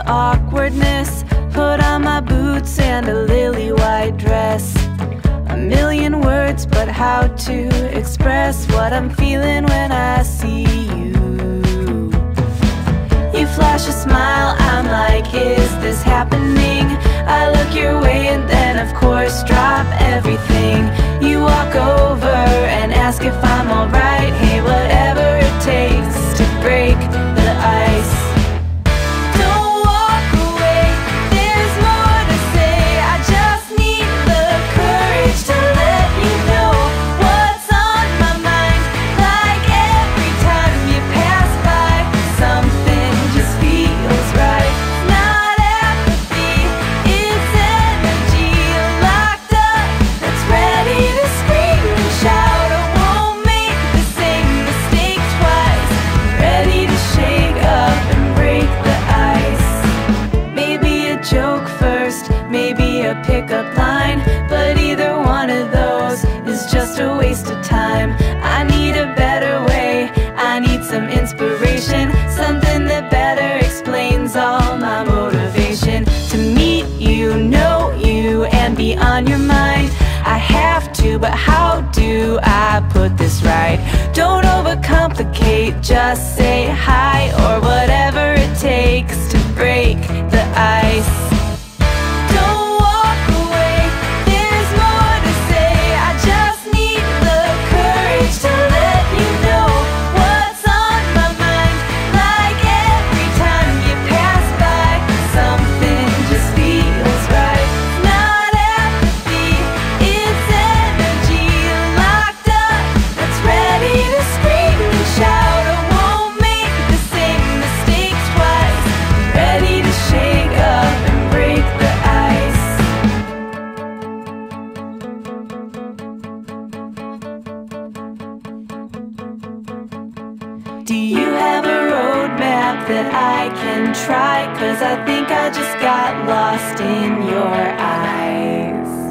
the awkwardness, put on my boots and a lily white dress. A million words, but how to express what I'm feeling when I see you. You flash a smile, I'm like, is this happening? I look your way and then of course drop everything. You walk over and ask if I'm alright. Hey, whatever it takes to break the ice. Don't walk away, there's more to say. I just need the courage to let you know what's on my mind. Like every time you pass by, something just feels right. Not apathy, it's energy locked up that's ready to scream and shout. I won't make the same mistake twice. Ready to shake up and break the ice. Maybe a joke first, maybe a pickup line, but either one of those is just a waste of time. I need a better way, I need some inspiration, something that better explains all my motivation. To meet you, know you, and be on your mind. I have to, but how do I put this right? Don't overcomplicate, just say hi or whatever it takes to break the ice. Don't walk away, there's more to say. I just need the courage to let you know what's on my mind. Like every time you pass by, something just feels right. Not apathy, it's energy locked up that's ready to scream and shout. I won't make the same mistake twice. Ready to shake up and break the ice. Do you have a roadmap that I can try? 'Cause I think I just got lost in your eyes.